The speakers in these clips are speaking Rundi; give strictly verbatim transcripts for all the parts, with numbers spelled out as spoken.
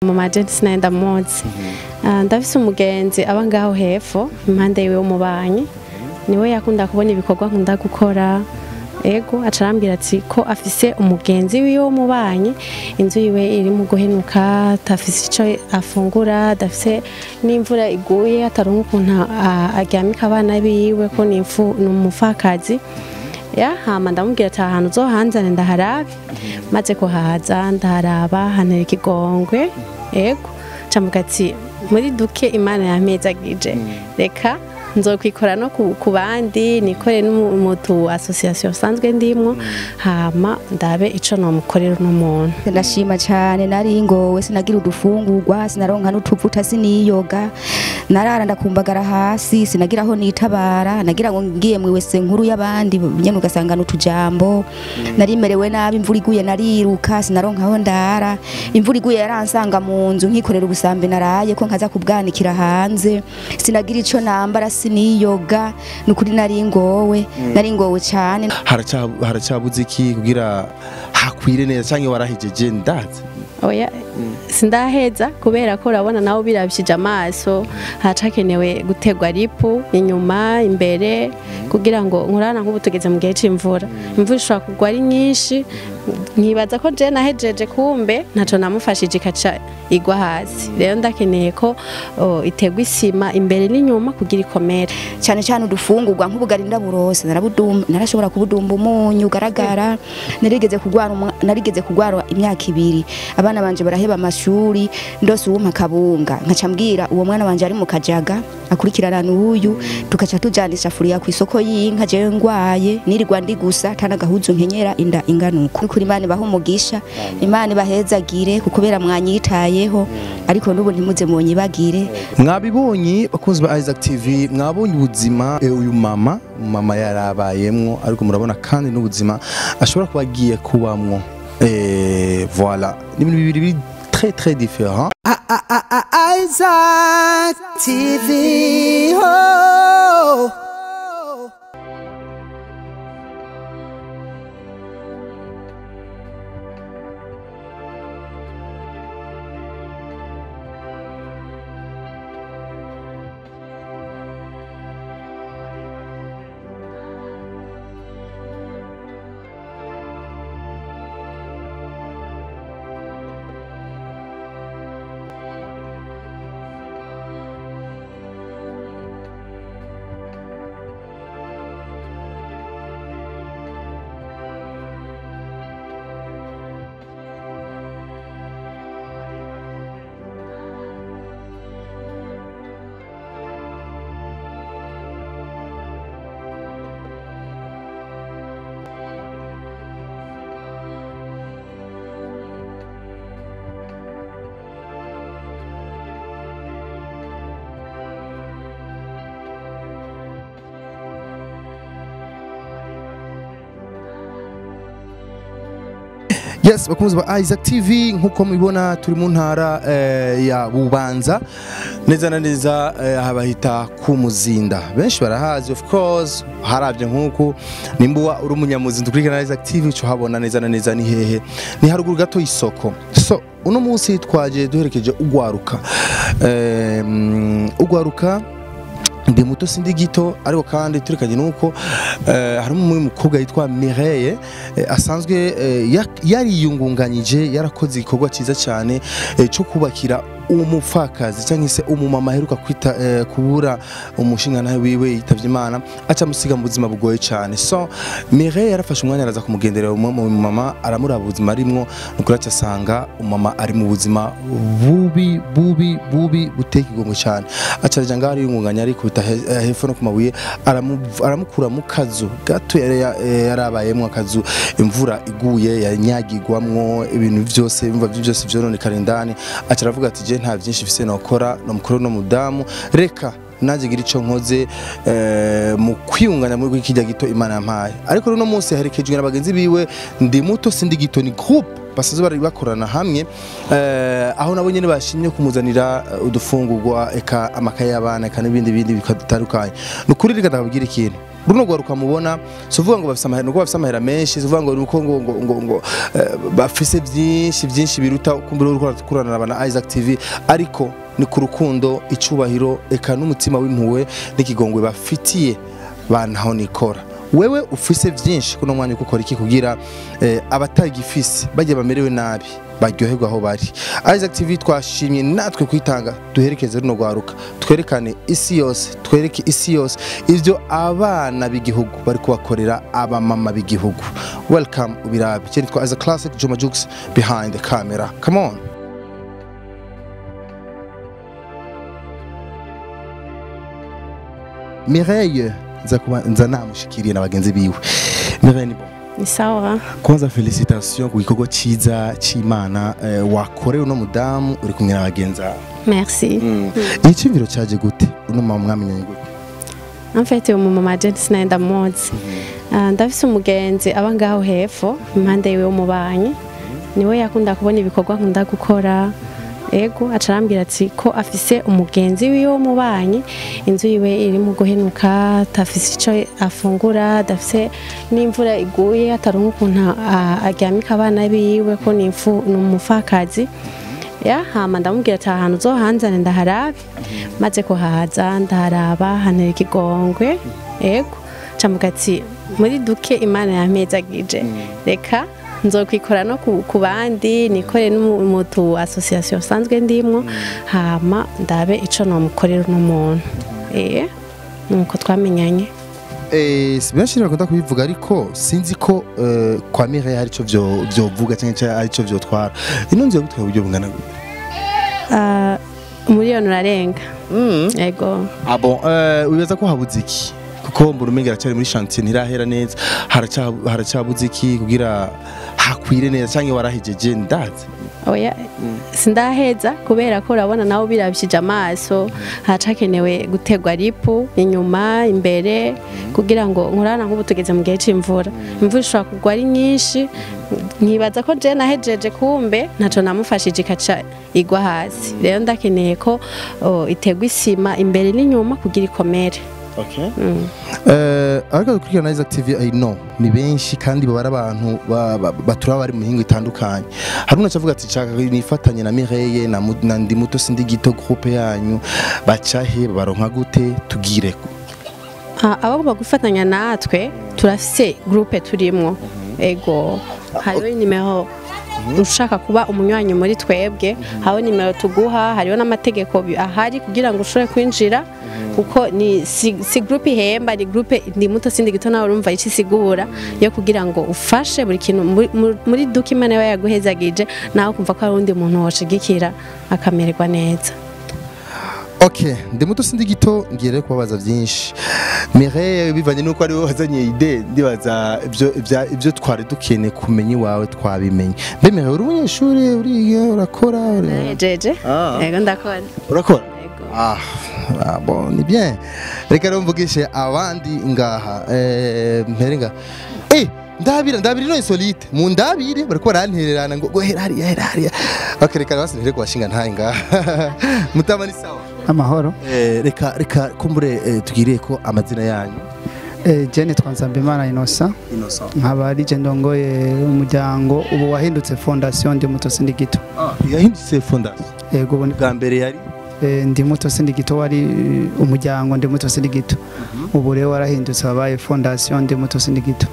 mu majenti sinenda muzi ndafise umugenzi aba ngaho hepfo impande yiwe w'umubanyi niwe yakunda kubona ibikorwa nkunda gukora ego acarambira ati ko afise umugenzi wiwe w'umubanyi inzu yiwe iri mu guhenuka tafise ico afungura dafise n'imvura iguye ataronka ukuntu aryamika abana biwe ko n'imfu n'umufakazi ya hama ndamubwira ati ahantu uzohanzane ndaharabe maze kuhaza ndaharaba hantera ikigongwe ego camuga ati muri duke Imana yampezagije reka nzokwikora no ku bandi nikore n'umutu association sanzwe ndimwo hama ndabe ico no mukorera n'umuntu ndashima cyane nari ngowe sinagira udufungurwa sinaronka n'utuvuta siniyoga narara ndakumbagara hasi sinagira aho nitabara nagira ngo ngiye mwe wese nkuru y'abandi nyene ugasanga n'utujambo nari merewe nabi imvura iguye nariruka sinaronka aho ndara imvura iguye yaransanga mu nzu nkikorera ubusambe naraye ko nkaza kubwanikira hanze sinagira ico nambara niyoga nukuri nari ngowe nari ngowe cyane haracyabuze iki kugira hakwire neza cyangwa warahijeje ndazi oya sindaheza kubera ko urabona nawo birabishije amaso hacakenewe gutegwa ripu inyuma imbere kugira ngo nkurana nk'ubutugeze mu gihe c'imvura imvura ishobora kugwa ari nyinshi nkibaza ko je nahejeje kumbe ntaco namufashije ikaca igwa hasi rero ndakeneye ko itegwa isima imbere n'inyuma kugira ikomere cyane cyane udufungurwa nk'ubugari ndaburose narabudumba narashobora kubudumba umunyu ugaragara narigeze kugwara narigeze kugwara imyaka ibiri abana banje baraheba amashuri ndose uwumpa kabunga nkacambwira uwo mwana wanje ari mu kajaga akurikirana n'uyu tukaca tujandisha furiya ku isoko y'inka je ngwaye nirirwa ndi gusa tana gahuzu nkenyera inda inganuko kuri Imana baho umugisha Imana bahezagire kukubera mwanyitayeho ariko nubu ntimuze munyibagire mwabibonye bakunzi ba Isaac T V mwabonye ubuzima uyu mama mama yarabayemwo ariko murabona kandi n'ubuzima ashobora kubagiye kubamwo eh voilà ni ibintu bibiri très très différent. Isaac T V oh. Yes, bakunzi ba Isaac T V nkuko mubibona turi mu ntara eh, ya Bubanza neza na neza eh, habahita ku Muzinda benshi barahazi of course haravye nkuko nimbuwa uri umunyamuzinda ukurikirana Isaac T V cyo habona neza na neza ni hehe ni haruguru gato isoko so uno munsi twaje duherekeje ugwaruka eh, ugwaruka ndi muto sindi gito ariko kandi turikanye nuko harimo umwe mukobwa yitwa Mireille asanzwe yariyungunganyije yarakoze igikorwa cyiza cyane cyo kubakira umupfakazi cyangwa se umumama aheruka kwita kubura umushinga nawe wiwe yitavye Imana aca musiga mu buzima bugoye cyane so Mireille yarafashe umwanya araza kumugenderera mu mama aramuraba ubuzima arimwo nukuri cyasanga umama ari mu buzima bubi bubi bubi buteka igomwe cyane aca rya ngari yungunganya ari kubita hepfo no kumabuye aramukura mu kazu gato yarabayemwo akazu imvura iguye yanyagirwamwo ibintu byose bimva byose byonone karindani aca aravuga ati nta byinshi bise nokora no mukuru no mudamu reka naje gira ico nkoze mu kwiyunganya muri kijya gito Imana yampaye ariko no munsi harekejwe n'abagenzi biwe ndi muto sindi gito ni group basaze bari bakorana hamwe aho nabo nyene bashimye kumuzanira udufungurwa eka amakaye y'abana eka n'ibindi bindi bikatandukanye nukuri reka ndababwira ikintu runo gwaruka mubona sovuga ngo bafise amahera nuko bafise amahera menshi sovuga ngo nuko ngo ngo ngo, ngo uh, bafise byinshi byinshi biruta kumbira uruko kurana na Isaac T V ariko ni ku rukundo icubahiro eka n'umutima w'impuwe n'ikigongwe bafitiye bantaho nikora wewe ufise byinshi kuno mwanya ukora iki kugira eh, abatagifise bajye bamerewe nabi baryoherwa aho bari Isaac T V twashimye natwe kwitanga duherekeze runo gwaruka twerekane isi yose twereke isi yose ivyo abana b'igihugu bari kubakorera aba mama b'igihugu welcome ubirabe cyane twa as a classic Juma Jux behind the camera come on Mireille nza namushikiriye n'abagenzi biwe Mireille ni bon ni sawa kwanza felicitation ku gikorwa ciza c'Imana eh, wakorewe uno mudamu uri kumwe n'abagenza merci mm. mm. Icimviro caje gute uno mama mwamenyanye gute en fait umu mama Jenny Snyder Mods uh, ndafise umugenzi aba ngaho hepfo impande yiwe umubanyi niwe yakunda kubona ibikorwa nkunda gukora ego acarambira ati ko afise umugenzi wiwe umubanyi inzu yiwe iri mu guhenuka tafise ico afungura dafise n'imvura iguye ataronka ukuntu aryamika abana biwe ko nimfu numufakazi ya hama ndamubwira ati ahantu uzohanzane ndaharabe maze ko haza ndaharaba hanera ikigongwe ego camuga ati muri duke Imana yampezagije reka nzokwikora no ku bandi nikore n'umutu association sanzwe ndimwo hama ndabe ico no mukorera n'umuntu eh nuko twamenyanye eh sibenshi nakunda kubivuga ariko sinzi ko uh, kwa Mireille hari ico byo byovuga cyangwa ari ico byo twara ino nzi gutwa uburyo bungana gute ah muri yo nurarenga mm ego ah bon euh wibaza ko habuze iki kuko mbura umengera cyari muri chantier ntirahera neza haraca haracabuze iki kugira hakwire neza cyangwa warahijeje ndazi oya mm. sindaheza kubera ko urabona nawo birabishije amaso hacakenewe gutegwa ripu inyuma imbere kugira ngo nkurana nk'ubu tugeze mu gihe c'imvura imvura ishobora kugwa ari nyinshi nkibaza ko je nahejeje kumbe ntaco namufashije ikaca igwa hasi rero ndakeneye ko oh, itegwa isima imbere n'inyuma kugira ikomere. Okay. Mm. Eh ariko dukurikirana Isaac T V I know ni benshi kandi babara abantu batura bari mu hingo itandukanye. Haruna cavuga ati chaka nifatanye na Mireille na, na ndi muto sindi gito groupe yanyu bacahe baronka gute tugire. Ah abo bagufatanya natwe turafise groupe turimwo. Ego hariho nimero ushaka kuba umunywanyi muri twebwe hawo nimero tuguha hariho n'amategeko ahari kugira ngo ushobore kwinjira kuko ni si, si groupe ihemba ni groupe ndi muto sindi gito nawe urumva ici sigura yo kugira ngo ufashe buri kintu muri document yawe yaguhezagije nawe kumva ko ari undi muntu woshigikira akamererwa neza. Okay, ndi muto sindi gito ngire kubabaza byinshi. Mireille bivanye nuko ari wo hazanye ide ndibaza ibyo ibyo twari dukene kumenya wawe twabimenye. Mbe Mireille uri umunyeshuri uri urakora jeje yego ndakora. Urakora? Ah, ah bon, ni bien. Reka rumvugishe abandi ngaha eh mperenga. Eh ndabira ndabira no insolite mu ndabire bariko barantererana ngo gohera hari hari. Okay reka basintere kubashinga ntaye ngaha. Mutama ni sawa. Amahoro. Eh reka reka kumbure eh, tugiriye ko amazina yanyu. Eh Jenny Twanzambimana Innocent. Innocent. Nkaba ari je ndongoye umuryango ubu wahindutse fondation ndi muto sindi gito. Ah yahindutse fondation. Yego ubu bwa mbere yari eh ndi muto sindi gito wari umuryango ndi muto sindi gito. Ubu rero warahindutse wabaye fondation ndi muto sindi gito.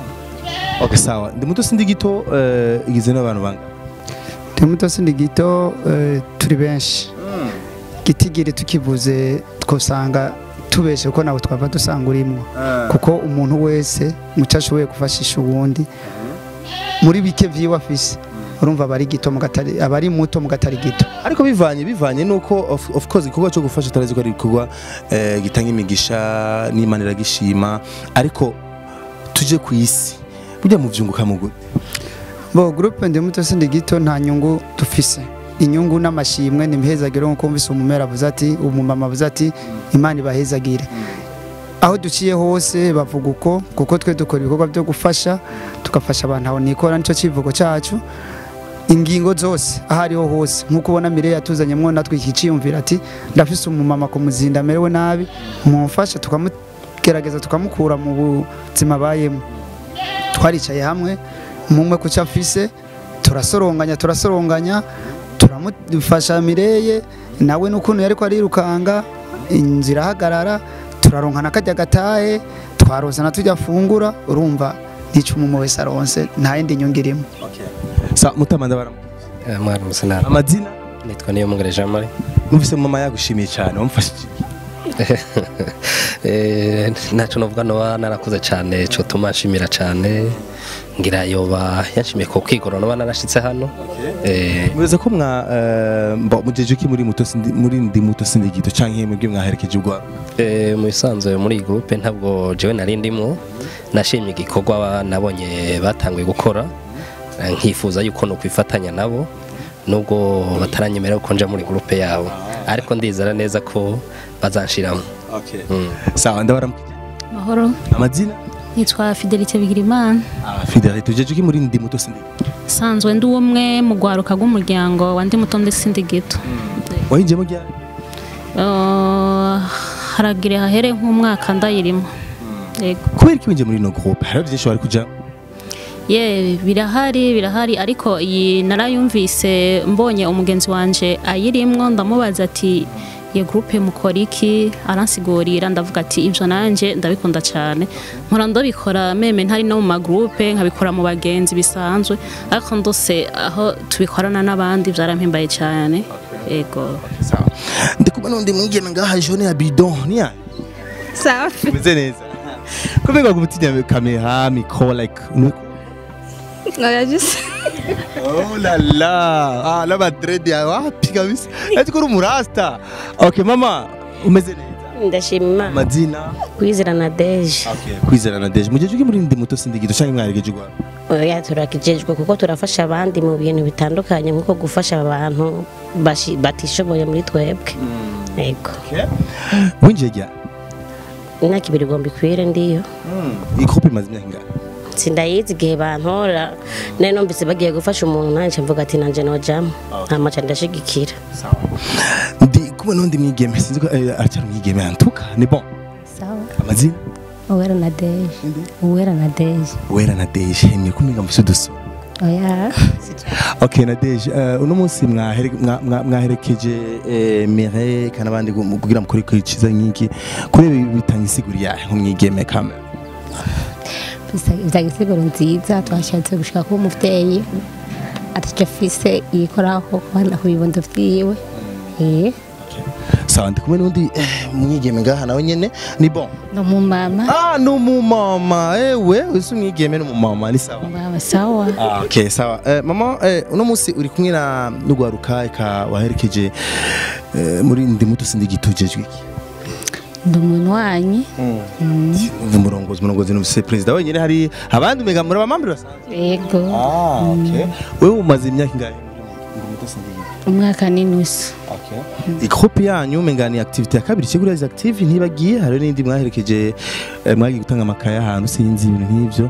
Okay sawa. Ndi muto sindi gito eh igizwe n'abantu banga. Ndi muto sindi gito turi benshi. Gitigire tukivuze twosanga tubeshe ko nawe twava dusanga urimo kuko umuntu wese mucashoboye gufashisha ubundi muri bike vyiwe afise urumva bari gito mugatari abari muto mugatari gito ariko bivanye bivanye nuko of, of course ikorwa cyo gufasha tarazi ko ari ikorwa eh, gitanga imigisha n'imanira gishima ariko tuje ku isi burya mu vyunguka mu gute bo groupe ndi muto sindi gito nta nyungu dufise inyungu n'amashimwe nimhezagire nko kumvise umumera avuze ati umumama avuze ati Imana ibahezagire aho duciye hose bavuga uko kuko twe dukora ibikorwa byo gufasha tukafasha abantu aho nikora nico civugo cacu ingingo zose ahari ho hose nkuko ubona Mireille yatuzanye mwo natwe ikiciyumvira ati ndafise umumama ko muzinda merewe nabi mumfasha tukamu tukagerageza tukamukura mu buzima bayemo. Twaricaye hamwe mumwe ku cyafise turasoronganya turasoronganya turamufasha Mireye nawe n'ukuntu yari ko arirukanga inzira hagarara turaronkana kajya gatahe twarozana tujya fungura urumva nicuma mu wese aronse nta yindi nyungirimo. Okay. Sa mutamanda baram. Eh mwana musanara. Amazina nitwa niyo mungere Jean Marie. Numvise mama yagushimiye cyane wamfashije. Eh naco novuga no narakuze cyane cyo tumashimira cyane ngira yoba yashimiye ko kwigoro no narashitse hano. Eh muze ko mwa mba mujeje ki muri muto muri ndi muto sindigito canke mwebwe mwaherekeje ubwa. Eh mu bisanzwe muri groupe ntabwo jewe nari ndimo nashimye igikorwa nabonye batanguye gukora nkifuza yuko no kwifatanya nabo nubwo bataranyemera ko nja muri groupe yabo ariko ndizera neza ko bazanshiramo. Okay. Mm. Sawa ndabaramukije. Mahoro. Amazina? Nitwa Fidelite Bigirimana. Ah Fidelite ujeje ki muri ndi muto sindigito. Sanzwe ndi umwe mu gwaruka rw'umuryango wa ndi muto ndi sindigito. Wayinje mu gyari? Uh, haragire hahere nk'umwaka ndayirimo. Yego. Kubera ki winje muri no groupe? Hari byinshi bari kuja? Ye birahari birahari ariko iyi narayumvise mbonye umugenzi wanje ayirimwo ndamubaza ati ye groupe mukora iki aransigurira ndavuga ati ivyo nanje ndabikunda cyane nkora ndabikora meme ntari no mu ma groupe nkabikora mu bagenzi bisanzwe ariko ndose aho tubikorana n'abandi byarampimbaye cyane. Yego. Sawa. Ndikuba nundi mwigeme ngaha jone ya bidon niya. Sawa. Meze neza. Kubera gubutinya kamera micro like Oya just. Oh la la. Ah la madrid ya wapi kabisa. Ati kuri umurasta. Okay mama umeze neza. Ndashima. Madina Kwizera na Deje. Okay kwizera na Deje. Mujeje ki muri ndi muto sindigito canke mwaregeje gwa. Oya turakijejwe kuko turafasha abandi mu bintu bitandukanye nkuko gufasha abantu batishoboye muri twebwe. Yego. Okay. Winjejya. Inaki biri gombi kwire ndiyo. Mm. Ikopi mazimya hinga. Sindayizi gihe bantora nene numvise bagiye gufasha umuntu nanje mvuga ati nanje no jam amacha ndashigikira. Sawa. Ndi kuba nundi mwigeme sinzi ko aracyari mwigeme antuka ni bon. Sawa. Amazina? Uwera na Deje. Uwera na Deje. Uwera na Deje hemye kuminga musuduso. Oya. Okay na Deje uno munsi mwaherekeje Mireye kana bandi kugira mukuri kwiciza nkiki kuri bitanye isiguri yahe nk'umwigeme kamera. Izagisiguro nziza twashatse gushika ko umuvyeyi atacafise yikoraho kubana ku bibondo vyiwe. Eh. Sawa ndi kumwe nundi mwigeme ngaha nawe nyene ni bon. No mu mama. Ah no mu mama ewe usu mwigeme no mu mama ni sawa. Mama sawa. Ah okay sawa. Eh mama eh uno munsi uri kumwe na n'ugwaruka ka waherekeje muri ndi muto sindigitujejwe iki. Ndumuntu wanyi. Mm. Umurongozi umurongozi no president wenyine hari abandi mega muri abamambira basanzwe. Yego. Ah okay. Wewe umaze imyaka ingahe muri muto sindigito? Umwaka n'inusu. Okay. Ikopi yanyu mengani activity ya kabiri kigura is active ntibagiye hari n'indi mwaherekeje mwagi gutanga amakaya ahantu sinzi ibintu nk'ivyo.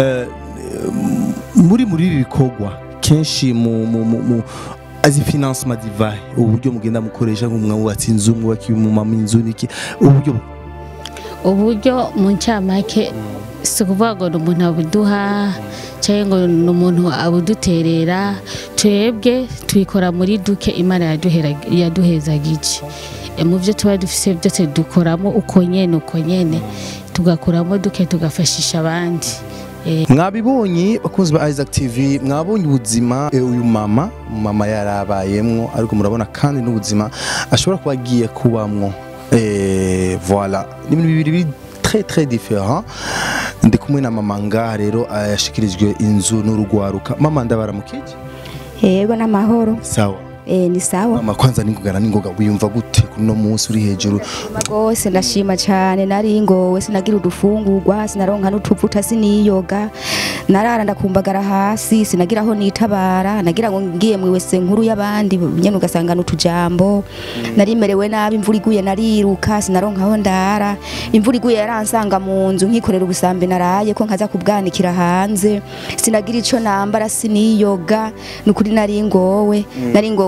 Muri muri ibi bikogwa kenshi mu mu azi financement divaye uburyo mugenda mukoresha nk'umwubatsi inzu mwubaki mu mama inzu niki uburyo uburyo mu ncamake sikuvuga ngo umuntu abuduha cyangwa ngo umuntu abuduterera twebwe twikora muri duke Imana yaduhera yaduheza gici mu byo tuba dufise byose dukoramo uko nyene uko nyene tugakuramo duke tugafashisha abandi. Mwabibonye bakunzi ba Isaac T V mwabonye ubuzima uyu mama mama yarabayemwo ariko murabona kandi n'ubuzima ashobora kuba agiye kubamwo eh voilà ni ibintu bibiri très très différent. Ndi kumwe na mama ngaha rero ayashikirijwe inzu n'urugwaruka. Mama ndabaramukije? Yego n'amahoro. Sawa. Eh ni sawa. Mama kwanza ningugana ningoga wiyumva gute kuno munsi uri hejuru? Magose ndashima cyane nari ngowe sinagira udufungurwa sinaronka n'utuvuta siniyoga narara ndakumbagara hasi sinagira aho nitabara nagira ngo ngiye mu wese nkuru y'abandi nyene ugasanga n'utujambo nari merewe nabi imvura iguye nariruka sinaronka aho ndara imvura iguye yaransanga mu nzu nkikorera ubusambe naraye ko nkaza kubwanikira hanze sinagira ico nambara siniyoga nukuri nari ngowe nari ngowe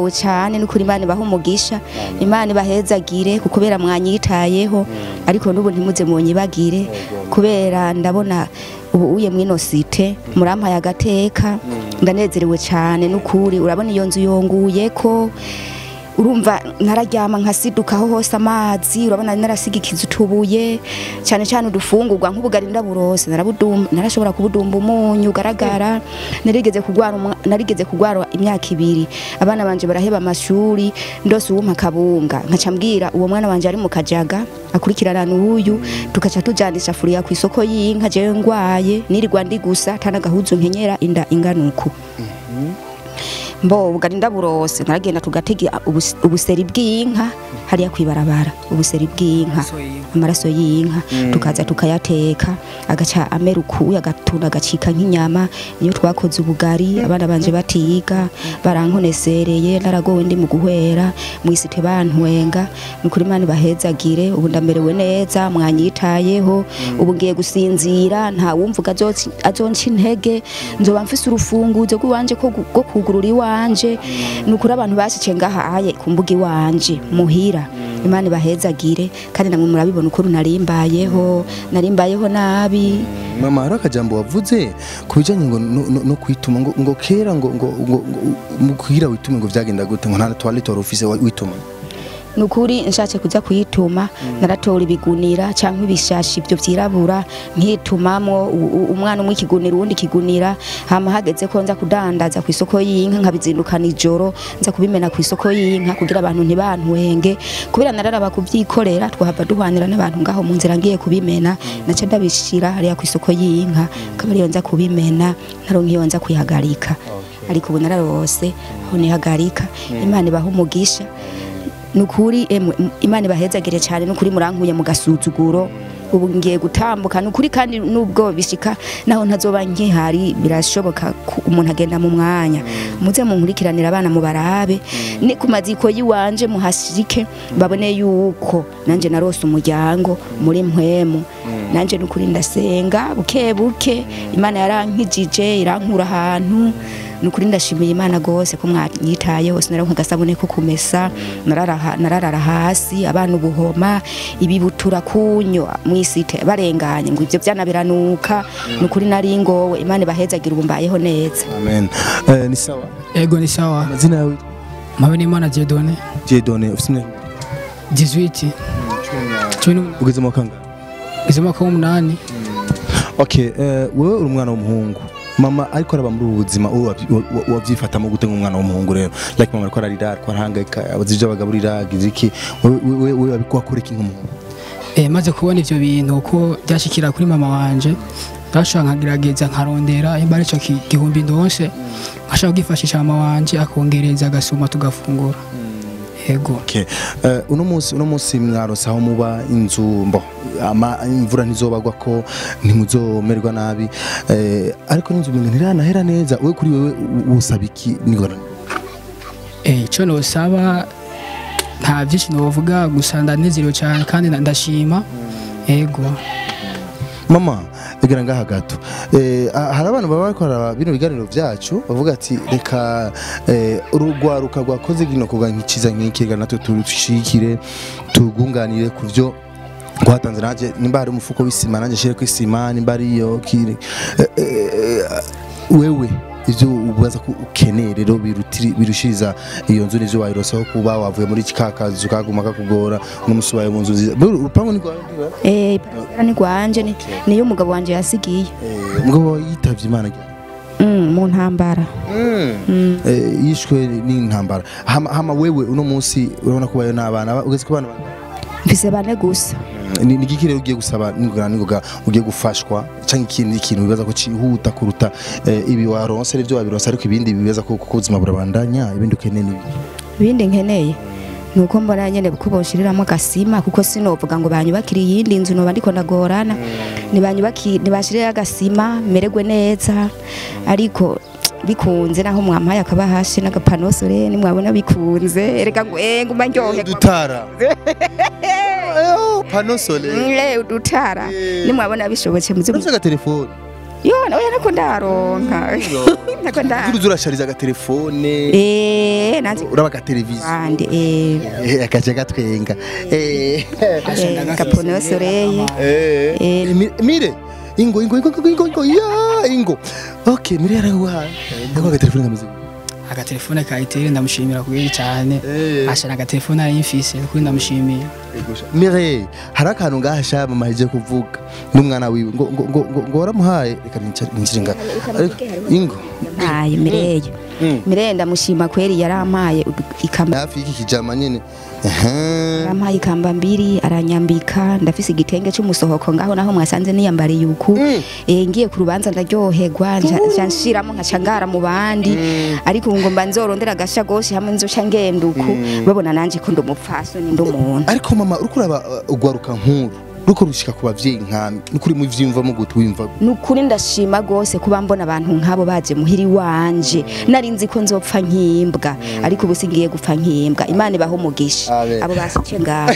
ndanezerewe cyane n'ukuri Imana ibaha umugisha Imana ibahezagire kuko kubera mwanyitayeho ariko n'ubu ntimuze munyibagire kubera ndabona ubu uye mwino site murampaye agateka ndanezerewe cyane n'ukuri urabona iyo nzu yonguye ko urumva nararyama nkasidukaho hose amazi urabona narasigikiza utubuye cyane cyane udufungurwa nk'ubugari ndaburose narabudumba narashobora kubudumba umunyu ugaragara narigeze kugwara narigeze kugwara imyaka ibiri abana banje baraheba amashuri ndose uwumpa kabunga nkaca mbwira uwo mwana wanje ari mu kajaga akurikirana n'uyu tukaca tujandisha furiya ku isoko y'inka jewe ngwaye nirirwa ndi gusa tanagahuzu nkenyera inda inganuku mbo bugari ndaburose naragenda tugatega ubuseri bw'inka hariya kwibarabara ubuseri bw'inka amaraso y'inka tukaza tukayateka agaca amera uku agatunda agacika nk'inyama iyo twakoze ubugari abana banje batiga barankonesereye naragowe ndi mu guhwera mwisite bantwenga nukuri Imana bahezagire ubu ndamerewe neza mwanyitayeho ubu ngiye gusinzira nta wumvuga azonca intege nzoba mfise urufunguzo rw'iwanje ko kugurura iwanje nukuri abantu basice ngaha aye kumbuga iwanje muhira Imana ibahezagire kandi namwe murabibona uko narimbayeho narimbayeho nabi mama hari akajambo wavuze kubijanye ngo no kwituma ngo ngo kera ngo ngo mu kugira witume ngo vyagenda gute ngo nta toilette wari ufise wituma nukuri nshatse kuza kuyituma naratora ibigunira cyangwa ibishashi byo byirabura nkitumamo umwana umwe ikigunira uwundi kigunira hama hageze ko nza kudandaza ku isoko y'inka nkabizindukana ijoro nza kubimena ku isoko y'inka kugira abantu ntibantwenge kubera nararaba kubyikorera twahava duhanira n'abantu ngaho mu nzira ngiye kubimena naca ndabishira hariya ku isoko y'inka kabari nza kubimena ntaronke iyo nza kuyihagarika ariko ubu nararose aho nihagarika Imana ibaha umugisha nukuri Imana ibahezagire cyane nukuri murankuye mu gasuzuguro ubu ngiye gutambuka nukuri kandi nubwo bishika naho ntazoba nkihari birashoboka umuntu agenda mu mwanya muze munkurikiranira abana mu barabe ni kumaziko yiwanje muhashike babone yuko nanje narose umuryango muri mpwemu nanje nukuri ndasenga buke buke Imana yarankijije irankura ahantu nukuri ndashimiye Imana gose ko mwanyitayeho sinaronka gasabone ko kumesa narara narara hasi abantu buhoma ibibutura kunyo mwisite barenganye ngo ivyo byanabiranuka nukuri nari ngowe Imana bahezagira ubumbayeho neza amen eh ni sawa ego ni sawa amazina yawe Mabeni Imana Jedone Jedone ufite dix-huit ugeze mu kanga ugeze mu umunani okay eh wewe uri umwana w'umuhungu mama ariko araba muri ubuzima wavyifata mu gute nk'umwana w'umuhungu rero like mama ariko ararira ariko arahangayika abazije abagaburira giziki wewe wewe abikora iki nk'umuhungu eh maze kubona ivyo bintu ko byashikira kuri mama wanje ndashaka nkagerageza nkarondera imbare cyo gihumbi ndonse ashaka gifashisha mama wanje akongereza agasuma tugafungura ego okay uh, uno munsi uno munsi mwarosa aho muba inzu mbo ama imvura ntizobagwa ko ntimuzomerwa nabi eh ariko n'inzu bintu ntiranahera neza we kuri wewe usabiki nigora eh cyo no saba nta byinshi no vuga gusa ndanezerewe cyane kandi ndashima ego mama egera ngaha gato eh hari abantu baba bakora bino biganiro byacu bavuga ati reka eh urugwaruka rwakoze gino kuga nk'ikiza nk'ikirga natwe turushikire tugunganire kuvyo kwatanze naje nimba hari umufuko w'isima naje shire ku isima nimba ari yo kire wewe ivyo ubaza ko ukeneye rero birutiri birushiriza iyo nzu nivyo wayirosaho kuba wavuye muri kikakazi ukaguma kakugora n'umusubaye mu nzu nziza urupango ni gwanje eh ni gwanje ni niyo umugabo wanje yasigiye eh umugabo yitavye Imana mm mu ntambara mm eh yishwe n'intambara hama, hama wewe uno munsi urabona ko bayo nabana ugeze ku bana mfise bane gusa ni gikire ugiye gusaba n'ingorane ngoga ugiye gufashwa cyangwa ikindi ikintu bibaza ko cihuta kuruta ibi waronse rivyo wabironse ariko ibindi bibaza ko ubuzima burabandanya ibindi ukeneye nibi ibindi nkeneye nuko mbona nyene kuboshiriramo gasima kuko sinovuga ngo banyubakira yindi inzu no bandiko ndagorana ni banyubaki nibashirira agasima meregwe neza ariko bikunze naho mwampaye akaba hasi n'agapanosore nimwabona bikunze ereka ngo eh nguma ndyohe dutara panosole eh udutara nimwabona bishoboke muzi muzi telefone yo telefone oya nako ndaronka nako ndaronka Uruzi urashariza agatelefone eh nanzi uraba agateleviziyo bandi eh akaje gatwenga eh kapono soleil eh mire ingo ingo ingo ingo ingo ya ingo okay mire yarawa ndako agatelefone kameze agatelefone ka itere ndamushimira kubiri cyane ashana agatelefone ari mfise kuri ndamushimira mire harakantu ngahasha mama heje kuvuga n'umwana wiwe ngo ngo ngo ngo waramuhaye reka ninjiringa ingo ayi mireye mireye ndamushima kweri yarampaye ikamba hafi iki kijama nyene yarampaye ikamba mbiri aranyambika ndafise igitenge cy'umusohoko ngaho naho mwasanze niyambariye uku eh ngiye ku rubanza ndaryoherwa nshiramo nkacangara mu bandi ariko ngo mba nzorondera gasha gose hamwe nzoca ngenda uku babona nanje ko ndumupfaso ni ndumuntu ariko mama urukuraba ugwaruka nkuru ruko rushika ku bavyeyi nkami nukuri mu vyimva mu gutu wimva nukuri ndashima gose kuba mbona abantu nkabo baje muhiri wanje narinzi ko nzopfa nkimbwa ariko ubu singiye gupfa nkimbwa imana ibaho umugisha abo basice ngaho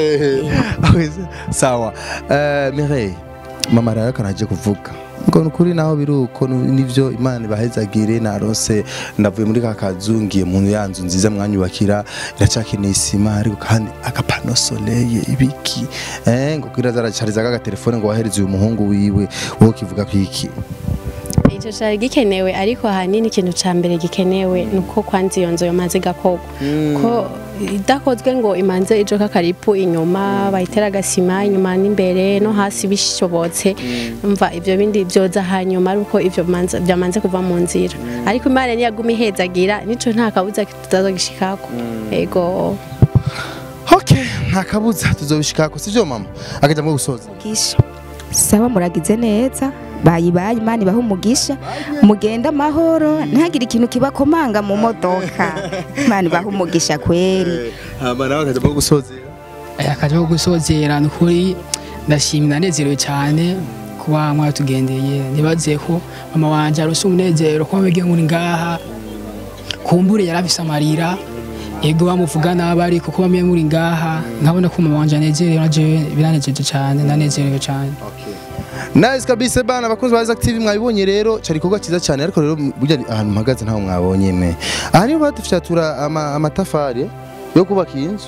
sawa eh Mireille mama rara kanaje kuvuga ngo nukuri naho biruko nivyo imana bahezagire narose ndavuye muri kakazungiye mu yanzu nziza mwanyubakira iracakeneye isima ariko kandi akapano soleil ibiki eh ngo kwira zaracariza aga telefone ngo wahereze uyu muhungu wiwe wo kivuga kwiki icyo cyari gikenewe ariko ahanini ikintu ca mbere gikenewe nuko kwanza iyo nzo yomaze gakogwa ko idakozwe ngo imanze ijoka karipu inyuma bayitera gasima inyuma n'imbere no hasi bishobotse umva ivyo bindi byoza hanyuma ariko ivyo manza byamanze kuva mu nzira ariko imana niyaguma ihezagira nico nta kabuza tutazogishikako ego okay nta kabuza tuzobishikako sivyo mama akaja mu gusoza kisha sawa muragize neza bayi bayi mani baho umugisha mugenda mahoro ntagire ikintu kibakomanga mu modoka mani baho umugisha kweri hama nawe akaja mu gusozera aya akaja mu gusozera nukuri ndashimira nezerewe cyane kuba mwatugendeye nibaze ko mama wanje arose umunezero ko mbigiye muri ngaha kumbure yarafise amarira ego bamuvuga nabari kuko bamye muri ngaha nkabona ko mama wanje anezerewe naje biranejeje cyane ndanezerewe cyane Nice kabisa bana bakunzi ba Isaac T V mwabibonye rero cari kogwa kiza cyane ariko rero burya ahantu mpagaze ntaho mwabonye me aha niho batufyatura amatafari yo kubaka inzu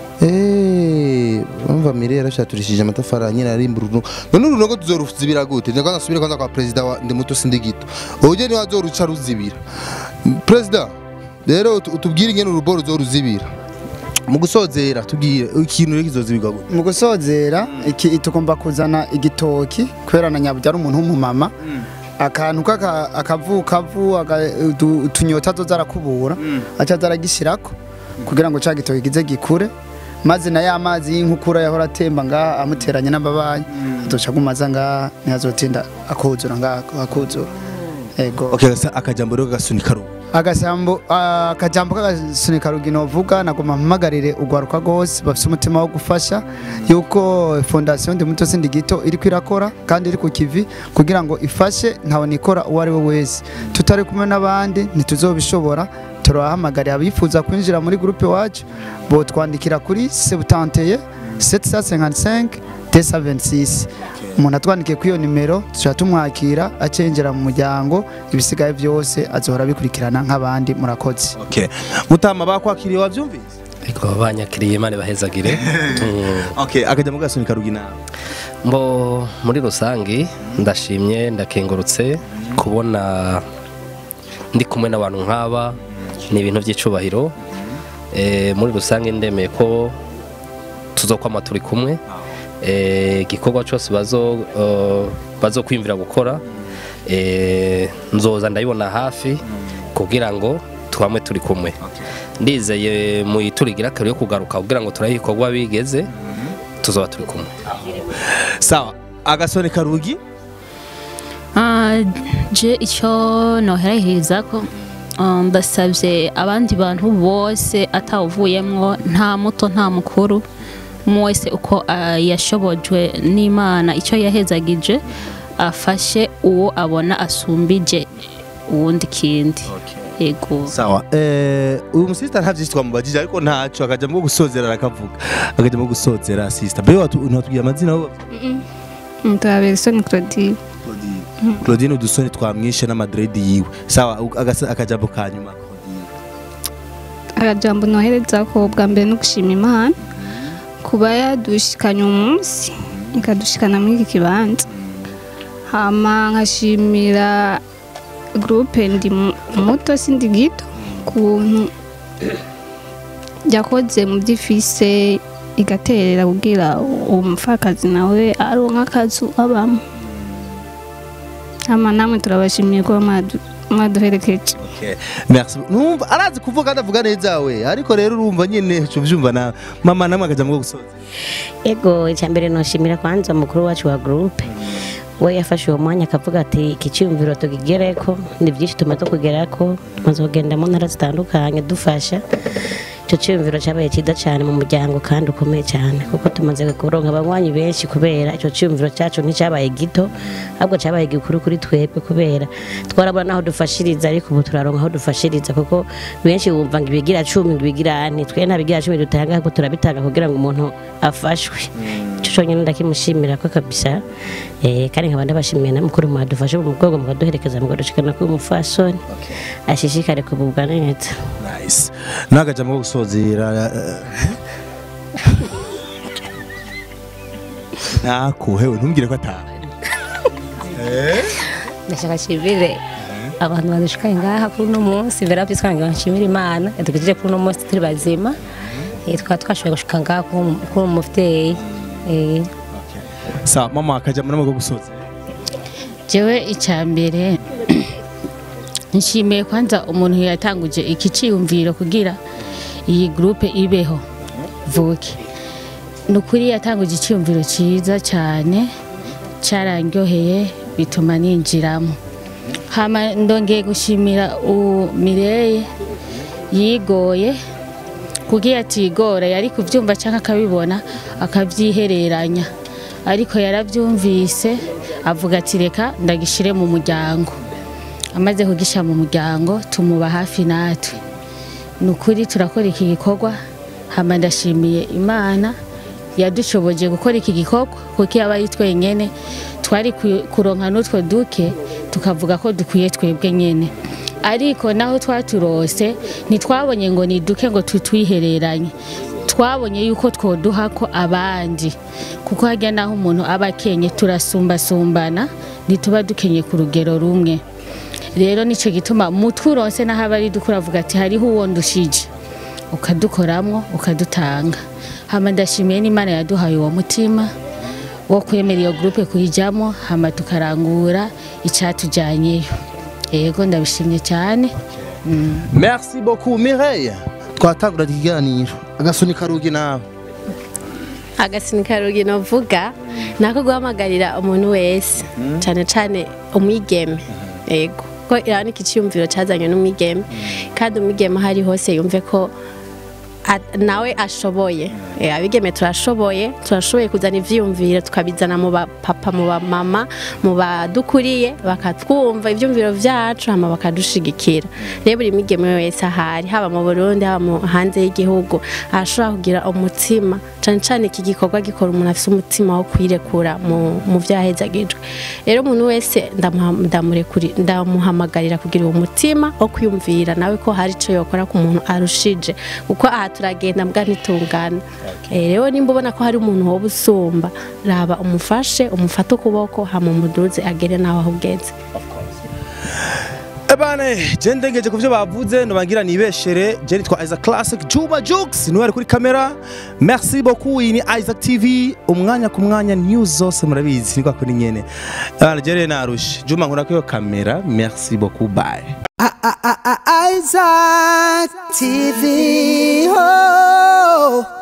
eh umva mire yarashaturishije amatafari nyine ari imburuno none urunogo tuzoruzibira gute ndako nasubire kwanza kwa president wa Ndemuto Sindigito oje ni wazoruca ruzibira president rero utubwire ingene uruboro zoruzibira mu gusozera tubwire ikintu rero kizozibirwa gute mu gusozera iki tugomba kuzana igitoki kwera na nyabujya ari umuntu w'umumama akantu kaka akavukavu utunyota zo zarakubura aca zaragishirako kugira ngo ca gitoki gize gikure maze na ya mazi y'inkukura yahora atemba ngaha amuteranye n'ababanyi azoca gumaza ngaha ntiyazotinda akuzura ngaha akuzura ego okay akajambo rero gasunika ro agasambo akajambo kagasunika rugino vuga nagoma mpamagarire ugwaruka gose bafite umutima wo gufasha yuko Fondation Ndemuto Sindigito iri kwirakora kandi iri ku kivi kugira ngo ifashe ntawe nikora uwari we wese tutari kumwe n'abandi ntituzobishobora turahamagariye abifuza kwinjira muri groupe wacu bo twandikira kuri soixante-et un sept cent cinquante-cinq deux cent vingt-six umuntu atwandikiye kuri iyo nimero tuca tumwakira acenjera mu muryango ibisigaye byose azohora bikurikirana nk'abandi murakoze okay mutama bakwakiriye wavyumvise ariko banyakiriye mane bahezagire okay akaja mu gasunika rugina mbo muri rusangi ndashimye ndakengurutse kubona ndi kumwe n'abantu nk'aba ni ibintu by'icubahiro eh muri rusangi ndemeye ko tuzokwama turi kumwe eh gikorwa cyose bazo bazo kwimvira gukora eh nzoza ndabibona hafi kugira ngo twamwe turi kumwe ndizeye mu iturigira kare yo kugaruka kugira ngo turayikorwa bigeze tuzoba turi kumwe sawa agasone karugi ah je icyo noheraheza ko ndasabye abandi bantu bose atawuvuyemwo nta muto nta mukuru mwese uko yashobojwe n'Imana icyo yahezagije afashe uwo abona asumbije uwundi kindi ego sawa eh uyu musista ntavyitwa mubajije ariko ntaco akaja mu gusozera arakavuga akaja mu gusozera sister be watu unatubwiye amazina ho Mutabeso ni Claudie Claudine udusoni twamwishe n'amadredi yiwe sawa agasa akajambo kanyuma akajambo nohereza ko bwa mbere no gushima Imana kuba yadushikanye umunsi ikadushikana muri iki kibanza hama nkashimira groupe ndi muto sindi gito kuntu yakoze mu byifise igaterera kugira umufakazi nawe aronka akazu abamo ama namwe turabashimiye ko mwaduherekeje. Okay, merci. Numva arazi kuvuga adavuga neza we ariko rero urumva nyine cyo byumva na mama namwe akaja mu gusoza. Ego icyambere no shimira kwanza mukuru wacu wa groupe we yafashe uwo mwanya akavuga ati ikicyumviro tugigereko ni byinshi tumaze kugerako mazogenda mu ntara zitandukanye dufasha icyo cyumviro cyabaye cyiza cyane mu muryango kandi ukomeye cyane kuko tumaze kuronka abanywanyi benshi kubera icyo cyumviro cyacu nticyabaye gito ahubwo cyabaye gikuru kuri twebwe kubera twarabona naho dufashiriza ariko ubu turaronka aho dufashiriza kuko benshi bumva ngo ibigira cumi ngo ibigira ane twe nta bigira cumi dutanga kuko turabitanga kugira ngo umuntu afashwe icyo cyonyine ndakimushimira ko kabisa eh kandi nkaba ndabashimiye na mukuru mwadufashe mu bwego mukaduherekeza mukadushikana ku mufasoni ashishikare kububwa neza. Nice. Nagaja mu gusozera nako hewe ntumbwire ko atanga eh ndashaka shibire abantu badushikaye ngaha kuri no munsi vera bisanga nshimira Imana yatugije kuri no munsi turi bazima eh twa twashoboye gushika ngaha ku mufteyi eh sa mama akaja muri mu gusoza jewe icyambere nshimiye kwanza umuntu yatanguje iki ciyumviro kugira iyi groupe ibeho vuke nukuri yatanguje iciyumviro cyiza cyane cyarangyoheye bituma ninjiramo hama ndongeye gushimira u Mireye yigoye kugira atigora yari kuvyumva cyangwa akabibona akavyihereranya ariko yaravyumvise avuga ati reka ndagishire mu muryango amaze kugisha mu muryango tumuba hafi natwe nukuri turakora iki gikorwa hama ndashimiye Imana yadushoboje gukora iki gikorwa kuko yaba ari twenyene twari kuronka n'utwo duke tukavuga ko dukwiye twebwe nyene ariko naho twaturose ntitwabonye ngo ni duke ngo tutwihereranye twabonye yuko twoduha ko abandi kuko hajya naho umuntu aba akenye turasumba sumbana ntituba dukenye ku rugero rumwe rero nico gituma mutwuronse naho abari dukura avuga ati hariho uwo ndushije ukadukoramo ukadutanga hama ndashimiye n'Imana yaduhaye uwo mutima wo kwemera iyo groupe kuyijamo hama tukarangura icatujyanyeyo yego ndabishimye cyane. mm. Merci beaucoup Mireille twatangura ikiganiro agasuni karugi nawe agasuni karugi novuga nako guhamagarira umuntu wese cyane cyane umwigeme yego ko irani kiciyumviro cyazanye n'umwigeme kandi umwigeme hari hose yumve ko nawe ashoboye abigeme turashoboye turashoboye kuzana ivyumviro tukabizana mu papa mu ba mama mu badukuriye bakatwumva ivyumviro vyacu hama bakadushigikira rero buri mwigeme wese ahari haba mu Burundi haba mu hanze y'igihugu ashobora kugira umutima cyane cyane iki gikorwa gikora umuntu afite umutima wo kwirekura mu mu vyahezagijwe rero umuntu wese ndamurekuri ndamuhamagarira kugira uwo mutima wo kwiyumvira nawe ko hari ico yokora ku muntu arushije uko aha turagenda mbwa ntitungana rero nimba ubona ko hari umuntu wo busumba raba umufashe umufata ukuboko hama umuduze agere nawe aho ugeze. Ebane je ndengeje kuvyo bavuze nobangira nibeshere je nitwa Isaac Classic Juma Jux niwe ari kuri kamera. Merci beaucoup ini Isaac T V umwanya ku mwanya news zose murabizi niko akora nyene abana je narushe Juma nkora ko kamera. Merci beaucoup bye. Isaac T V. Oh.